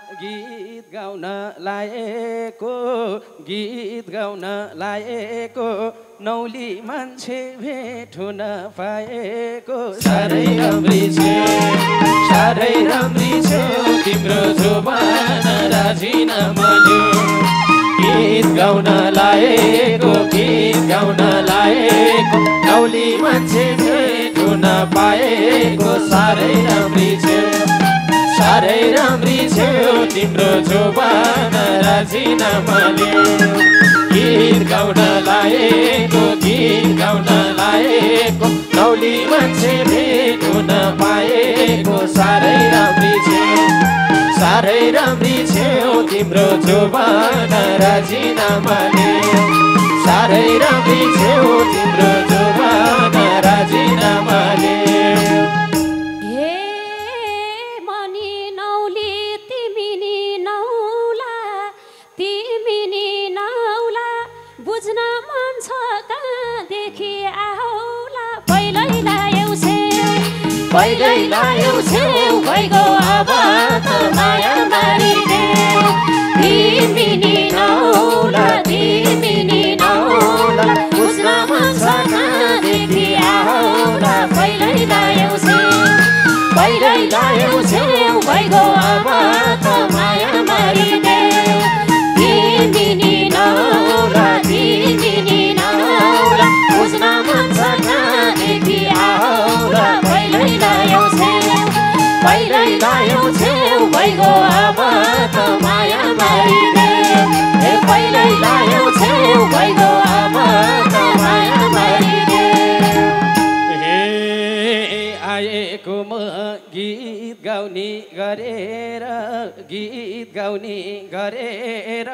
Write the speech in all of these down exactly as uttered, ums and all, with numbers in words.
गीत गाउन लाएको गीत गाउन लाएको नौली मान्छे भेट हुन पाएको साह्रै राम्री छेउ साह्रै राम्री छेउ तिम्रो जुबान राजीनामा ल्याऊ गीत गाउन लाएको गीत गाउन लाएको नौली मान्छे भेट हुन पाएको साह्रै राम्री छेउ साह्रै राम्री छेउ तिम्रो जुबान राजीनामा ल्याऊ गीत गाउन लाएको गीत गाउन लाएको नौली मान्छे भेट हुन पाएको साह्रै राम्री छेउ साह्रै राम्री छेउ तिम्रो जुबान राजीनामा ल्याऊ साह्रै राम्री छेउ तिम्रो जुबान राजीनामा ल्याऊ बुझ्न मन छ कहाँदेखि आउला पहिल्यै लायौ छेउ पहिल्यै लायौ छेउ भइगयो अब त माया मारिदेऊ तिमी नि नौला तिमी नि नौला बुझ्न मन छ कहाँदेखि आउला पहिल्यै लायौ छेउ पहिल्यै लायौ छेउ भइगयो अब त माया मारिदेऊ तिमी नि नौला तिमी नि नौला बुझ्न मन छ कहाँदेखि आउला पहिल्यै लायौ छेउ पहिल्यै लायौ छेउ भइगयो अब त माया मारिदेऊ ए पहिल्यै लायौ छेउ भइगयो अब त माया मारिदेऊ हे आएको म गीत गाउने गरेर गीत गाउने गरेर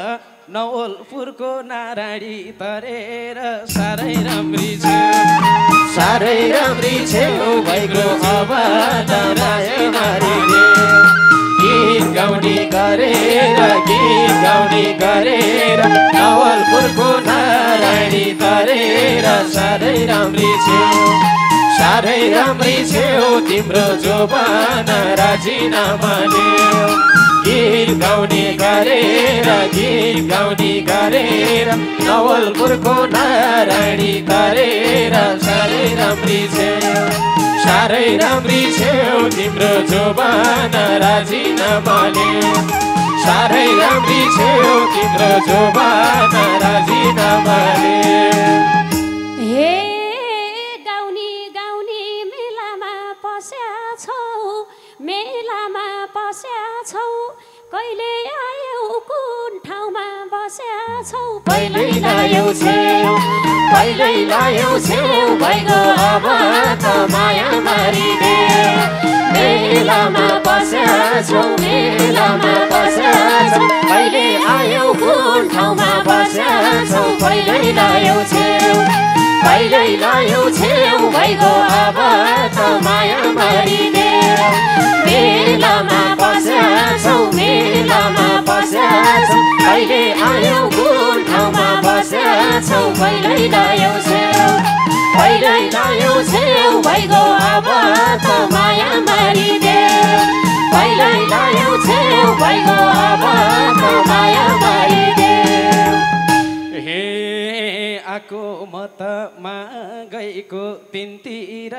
नवलपुरको नारायणी तरेर साह्रै राम्री छेउ साह्रै राम्री छेउ भइगयो अब त माया मारिदेऊ गीत गाउने गरेर गीत गाउने गरेर नवलपुरको नारायणी तरेर साह्रै राम्री छेउ साह्रै राम्री छेउ तिम्रो जुबान राजीनामा ल्याऊ गीत गाउने गरेर गीत गाउने गरेर नवलपुरको नारायणी तरेर साह्रै राम्री छेउ साह्रै राम्री छेउ तिम्रो जुबान राजीनामा ल्याऊ साह्रै राम्री छेउ तिम्रो जुबान राजीनामा ल्याऊ हे गाउनी गाउनी मेलामा पस्या छौ मेलामा पस्या छौ कहिले आयौ कुन ठाउँमा बस्या छौ पहिल्यै लायौ छेउ पहिल्यै लायौ छेउ भइगयो अब त माया मारिदेऊ मेलामा बस्या छौ मेलामा बस्या छौ कहिले आयौ कुन ठाउँमा बस्या छौ पहिल्यै लायौ छेउ पहिल्यै लायौ छेउ भइगयो अब त माया मारिदेऊ मेलामा बस्या छौ मेलामा बस्या छौ कहिले आयौ कुन ठाउँमा बस्या छौ पहिल्यै लायौ छेउ पहिल्यै लायौ छेउ भइगयो अब त माया मारिदेऊ पहिल्यै लायौ छेउ भइगयो अब त माया मारिदेऊ हे आको म त मागैको तिनतिर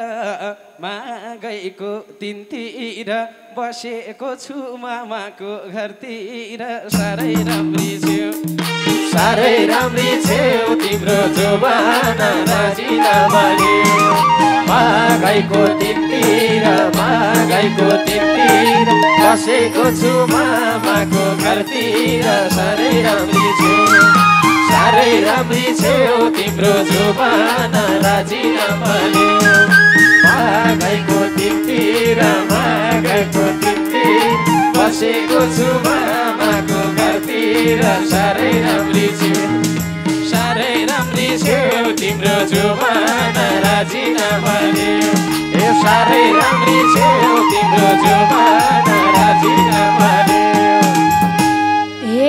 मागैको तिनतिर बसेको छु मामाको घरतिर साह्रै राम्री छेउ साह्रै राम्री छेउ तिम्रो जुबान राजीनामा ल्याऊ मागैको तिनतिर मागैको तिनतिर बसेको छु मामाको घरतिर साह्रै राम्री छेउ साह्रै राम्री छेउ तिम्रो जुबान राजीनामा ल्याऊ मागैको तिनतिर मागैको तिनतिर बसेको छु मामाको घरतिर साह्रै राम्री छेउ साह्रै राम्री छेउ तिम्रो जुबान राजीनामा ल्याऊ ए साह्रै राम्री छेउ तिम्रो जुबान राजीनामा ल्याऊ हे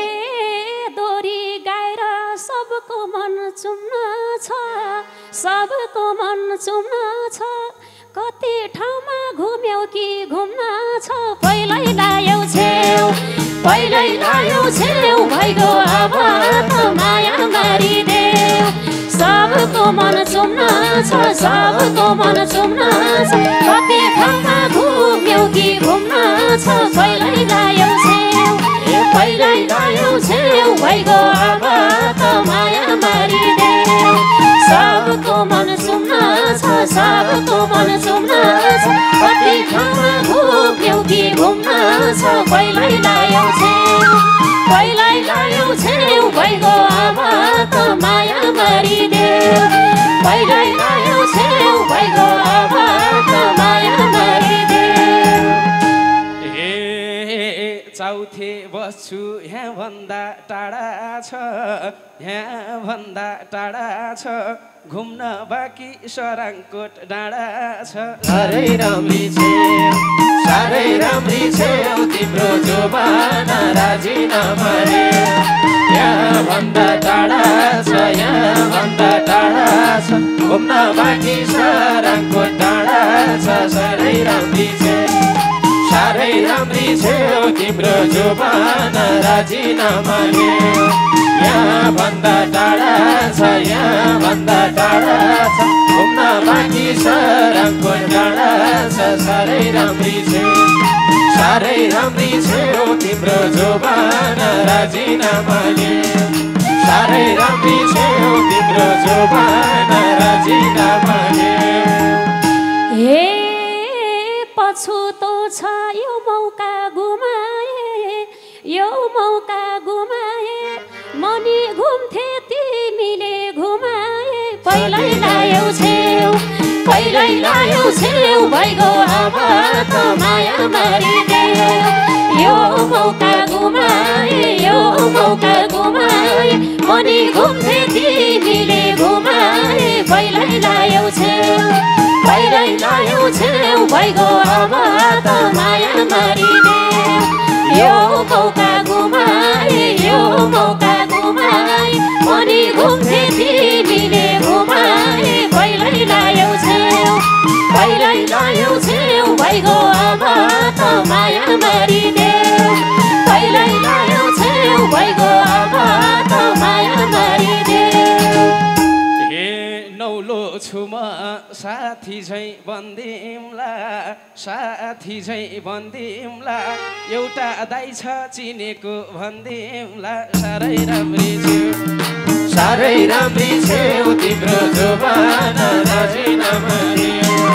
दोरी गाएर सबको मन चुम्न छ सबको मन चुम्न छ कति ठाउँमा घुम्यौ कि घुम्न छ पहिल्यै लायौ छेउ पहिल्यै लायौ छेउ भइगयो अब त माया मारिदेऊ सबको मन चुम्न छ सबको मन चुम्न छ कति ठाउँमा घुम्यौ कि घुम्न छ पहिल्यै लायौ छेउ पहिल्यै लायौ छेउ भइगयो अब त माया मारिदेऊ सबको मन चुम्न छ सबको मन चुम्न छ कति ठाउँमा घुम्यौ कि घुम्न छ पहिल्यै लायौ छेउ पहिल्यै लायौ छेउ भइगयो अब त माया मारिदेऊ पहिल्यै लायौ छेउ भइगयो अब त माया मारिदेऊ हे चौथे बस्छु यहाँ भन्दा टाढा छ यहाँ भन्दा टाढा छ घुम्न बाँकी सराङकोट डाँडा छ साह्रै राम्री छे साह्रै राम्री छे तिम्रो जोबाना राजीनामाले यहाँ भन्दा टाढा छ यहाँ भन्दा टाढा छ घुम्न बाँकी सराङकोट डाँडा छ साह्रै राम्री छे साह्रै राम्री छे तिम्रो जोबाना राजीनामाले यहाँ भन्दा टाढा छ यहाँ भन्दा टाढा छ घुम्न बाँकी सराङकोट डाँडा छ साह्रै राम्री छे साह्रै राम्री छे तिम्रो जोबाना राजीनामाले साह्रै राम्री छे तिम्रो जोबाना राजीनामाले हे पछुतो छ यो मौका गुमाए यो मौका गुमाए मनी घुम्थे तिमीले घुमाए पहिल्यै लायौ छेउ पहिल्यै लायौ छेउ भइगयो अब त माया मारिदेऊ यो मौका गुमाए यो मौका गुमाए मनी घुम्थे तिमीले घुमाए पहिल्यै लायौ छेउ पहिल्यै लायौ छेउ भइगयो अब त माया मारिदेऊ यो मौका गुमाए यो मौका गुमाए मनी घुम्थे तिमीले घुमाए पहिल्यै लायौ छेउ पहिल्यै लायौ छेउ भइगयो अब त माया मारिदेऊ पहिल्यै लायौ छेउ भइगयो अब त माया मारिदेऊ हे नौलो छु म साथी झै बन्दिमला साथी झै बन्दिमला एउटा दाइ छ चिनेको भन्दिमला साह्रै राम्री छेउ साह्रै राम्री छे तिम्रो जोबाना राजीनामाले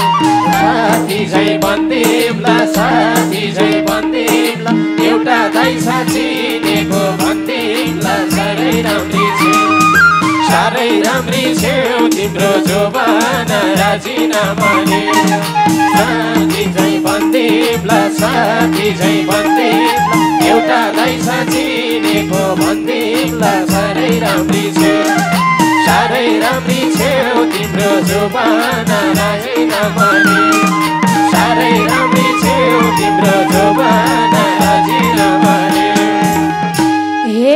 साथी झै बन्दिमला साथी झै बन्दिमला एउटा दाइ छ चिनेको भन्दिमला साह्रै राम्री छे साह्रै राम्री छे तिम्रो जोबाना राजीनामाले साथी झै बन्दिमला साथी झै बन्दिमला एउटा दाइ छ चिनेको भन्दिमला साह्रै राम्री छे साह्रै राम्री छे तिम्रो जोबाना राजीनामाले साह्रै राम्री छे तिम्रो जोबाना राजीनामाले हे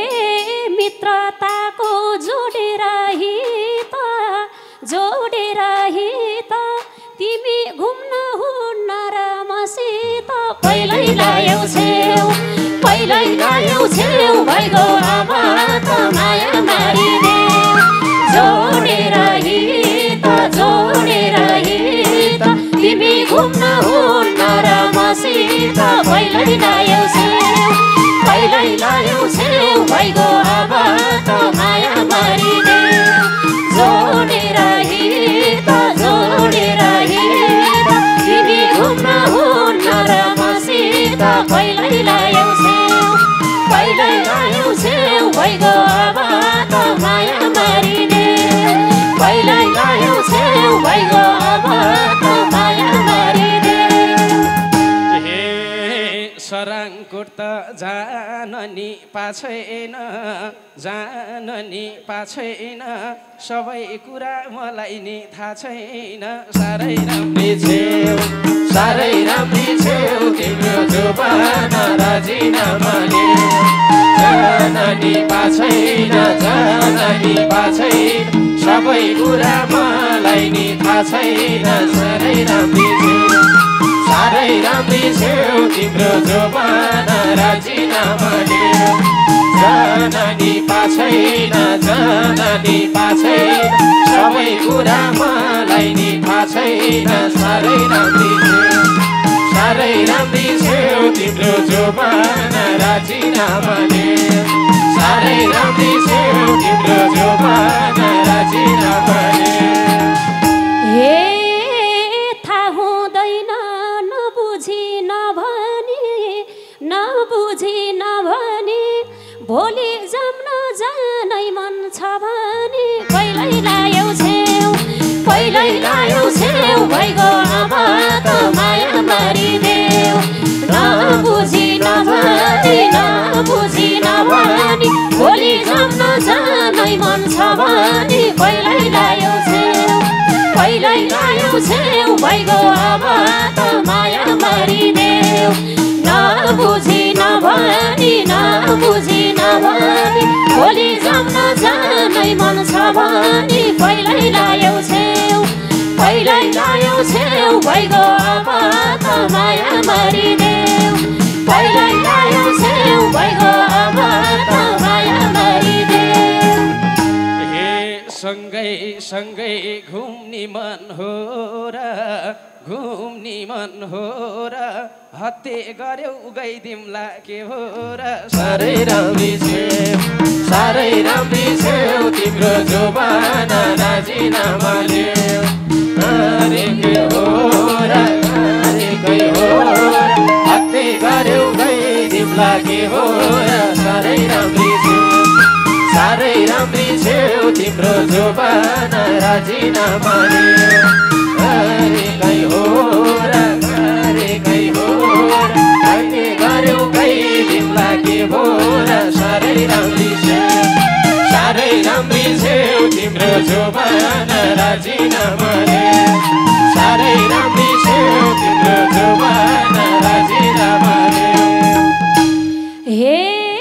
मित्रताको जोडेर हित जोडेर हित तिमी घुम्न हुन्न र मसित पहिल्यै लायौ छेउ पहिल्यै लायौ छेउ भइगयो अब त माया मारिदेऊ जोडेर हित जोडेर हित तिमी घुम्न हुन्न र मसित पहिल्यै लायौ छेउ पहिल्यै लायौ छेउ भइगयो अब त माया मारिदेऊ जोडेर हित जोडेर हित तिमी घुम्न हुन्न र मसित पहिल्यै लायौ छेउ पहिल्यै लायौ छेउ भइगयो अब त माया मारिदेऊ पहिल्यै लायौ छेउ भइगयो अब त माया मारिदेऊ सराङकोट त जान नि पाछैन जान नि पाछैन सबै कुरा मलाई नि थाहा छैन साह्रै राम्री छेउ साह्रै राम्री छे तिम्रो जोबाना राजीनामाले जान नि पाछैन जान नि पाछैन सबै कुरा मलाई नि थाहा छैन साह्रै राम्री छे साह्रै राम्री छे तिम्रो जोबाना राजीनामाले नामले जननी पाछैन जननी पाछैन सबै कुरा मलाई नि थाहा छैन साह्रै राम्री छेउ साह्रै राम्री छेउ तिम्रो जोबान राजीनामाले साह्रै राम्री छेउ तिम्रो जोबान राजीनामाले हे थाहा हुँदैन नबुझी नभनी नबुझी नभनी भोलि जम्न जानै मन छ भने पहिल्यै लायौ छेउ पहिल्यै लायौ छेउ भइगयो अब त माया मारिदेऊ नबुझी नभनी नबुझी नभनी भोलि जम्न जानै मन छ भने पहिल्यै लायौ छेउ पहिल्यै लायौ छेउ भइगयो अब त माया मारिदेऊ नबुझी नभनी नबुझी नभनी भोलि जम्न जानै मन छ भने पहिल्यै लायौ छेउ पहिल्यै लायौ छेउ भइगयो अब त माया मारिदेऊ पहिल्यै लायौ छेउ भइगयो अब त माया मारिदेऊ हे सँगै सँगै घुम्ने मन हो र घुम्ने मन हो र हत्ते गर्यौ गइदिउँला के हो र साह्रै राम्री छेउ साह्रै राम्री छेउ तिम्रो जोबान राजीनामाले गरेकै हो र गरेकै हो र हत्ते गर्यौ गइदिउँला के हो र साह्रै राम्री छेउ साह्रै राम्री छेउ तिम्रो जोबान राजीनामाले गरेकै हो र गरेकै हो र कहिले गर्यौ गइदिउँला के हो र साह्रै राम्री छेउ साह्रै राम्री छेउ तिम्रो जोबान राजीनामाले साह्रै राम्री छेउ तिम्रो जोबान राजीनामाले हे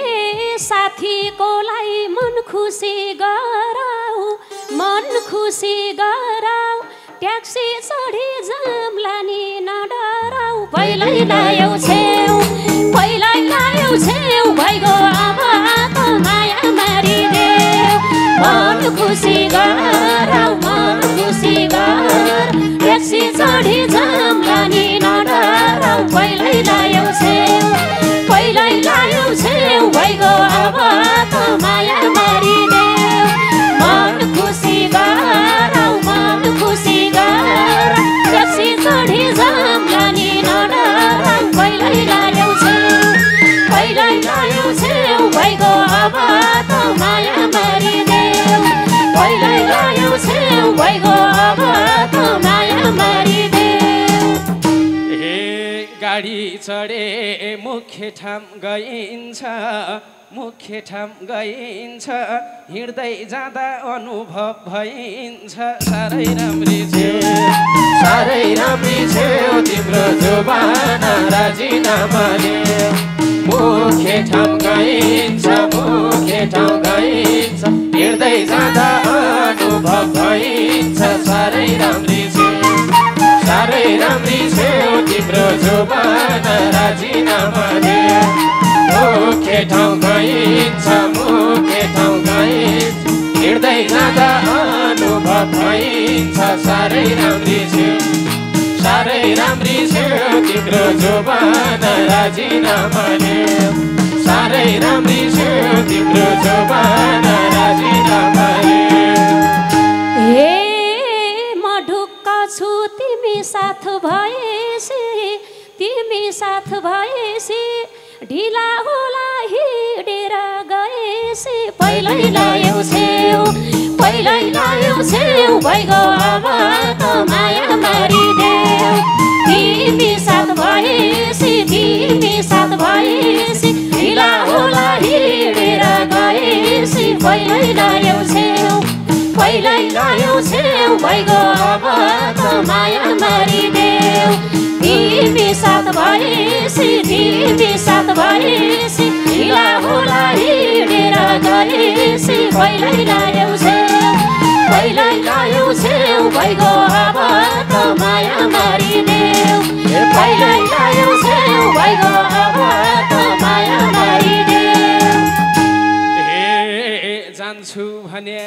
साथीकोलाई मन खुसी गराऊ मन खुसी गराऊ ट्याक्सी चढी जाम्ला नि नडराऊ पहिल्यै लायौ छेउ पहिल्यै लायौ छेउ भइगयो अब त माया मारिदेऊ मन खुसी गराऊ मन खुसी गराऊ ट्याक्सी चढी जाम्ला नि नडराऊ पहिल्यै लायौ छेउ पहिल्यै लायौ छेउ भइगयो अब त माया मारिदेऊ मन खुसी गराऊ मन खुसी गराऊ ट्याक्सी चढी जाम्ला नि नडराऊ पहिल्यै लायौ छेउ पहिल्यै लायौ छेउ भइगयो अब त माया मारिदेऊ पहिल्यै लायौ छेउ भइगयो अब त माया मारिदेऊ हे गाडी चढे मुख्य ठाम गइन्छ मुख्य ठाम गइन्छ हिँड्दै जाँदा अनुभव भइन्छ साह्रै राम्री छेउ साह्रै राम्री छेउ तिम्रो जोबान राजीनामाले मुख्य ठाउँ गइन्छ मुख्य ठाउँ गइन्छ हिँड्दै जाँदा अनुभव भइन्छ साह्रै राम्री छेउ साह्रै राम्री छेउ तिम्रो जोबान राजीनामाले मुख्य ठाउँ गइन्छ मुख्य ठाउँ गइन्छ हिँड्दै जाँदा अनुभव भइन्छ साह्रै राम्री छेउ साह्रै राम्री छेउ तिम्रो जोबान राजीनामाले साह्रै राम्री छेउ तिम्रो जोबान राजीनामाले हे म ढुक्क छु तिमी साथ भएसी तिमी साथ भएसी ढिला होला हिँडेर गएसी पहिल्यै लायौ छेउ पहिल्यै लायौ छेउ भइगयो अब त माया मारिदेऊ तिमी साथ भएसी तिमी साथ भएसी ढिला होला हिँडेर गएसी पहिल्यै लायौ छेउ पहिल्यै लायौ छेउ भइगयो अब त माया मारिदेऊ तिमी साथ भएसी तिमी साथ भएसी ढिला होला हिँडेर गएसी पहिल्यै लायौ छेउ पहिल्यै लायौ छेउ भइगयो अब त माया मारिदेऊ पहिल्यै लायौ छेउ भइगयो अब त माया मारि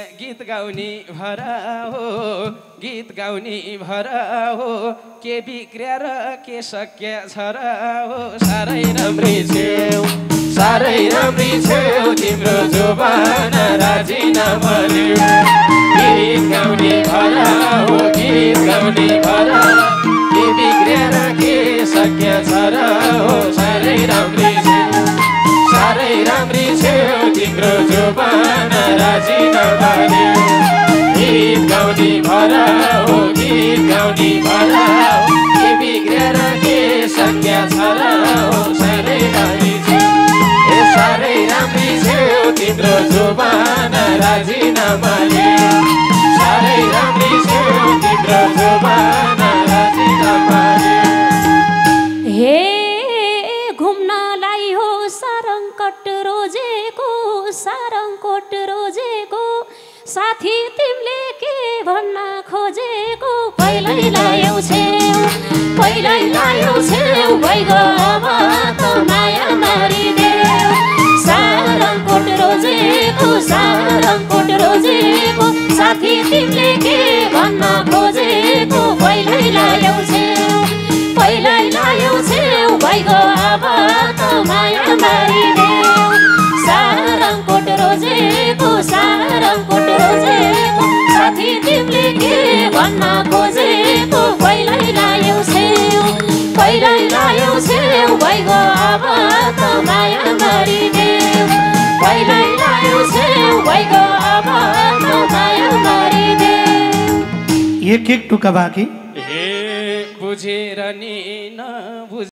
गीत गाउने भर हो गीत गाउने भर हो के बिग्रिया र के सक्य छ र हो साह्रै राम्री छेउ साह्रै राम्री छेउ तिम्रो जुबान राजीनामाले गीत गाउने भर हो गीत गाउने भर के बिग्रिएर के सक्य छ र हो साह्रै राम्री छेउ साह्रै राम्री छेउ तिम्रो जुबान राजीनामाले गीत गाउने भर हो गीत गाउने भर के बिग्रिएर के सक्य छ र हो साह्रै राम्री छेउ साह्रै राम्री छेउ तिम्रो जुबान राजीनामाले साह्रै राम्री छेउ तिम्रो जुबान राजीनामाले हे घुम्नलाई हो सारङकोट रोजेको सारङकोट रोजेको साथी तिमीले के भन्न खोजेको पहिल्यै लायौ छेउ पहिल्यै लायौ छेउ भइगयो अब त माया मारिदेऊ सारङकोट रोजेको सारङकोट रोजेको साथी तिमीले के भन्न खोजेको पहिल्यै लायौ छेउ पहिल्यै लायौ छेउ भइगयो अब त माया मारिदेऊ सारङकोट रोजेको सारङकोट रोजेको साथी तिमीले के भन्न खोजेको पहिल्यै लायौ छेउ पहिल्यै लायौ छेउ भइगयो अब त माया मारिदेऊ पहिल्यै लायौ छेउ भइगयो अब त माया मारिदेऊ एक एक टुका बाँकी हे बुझेर नि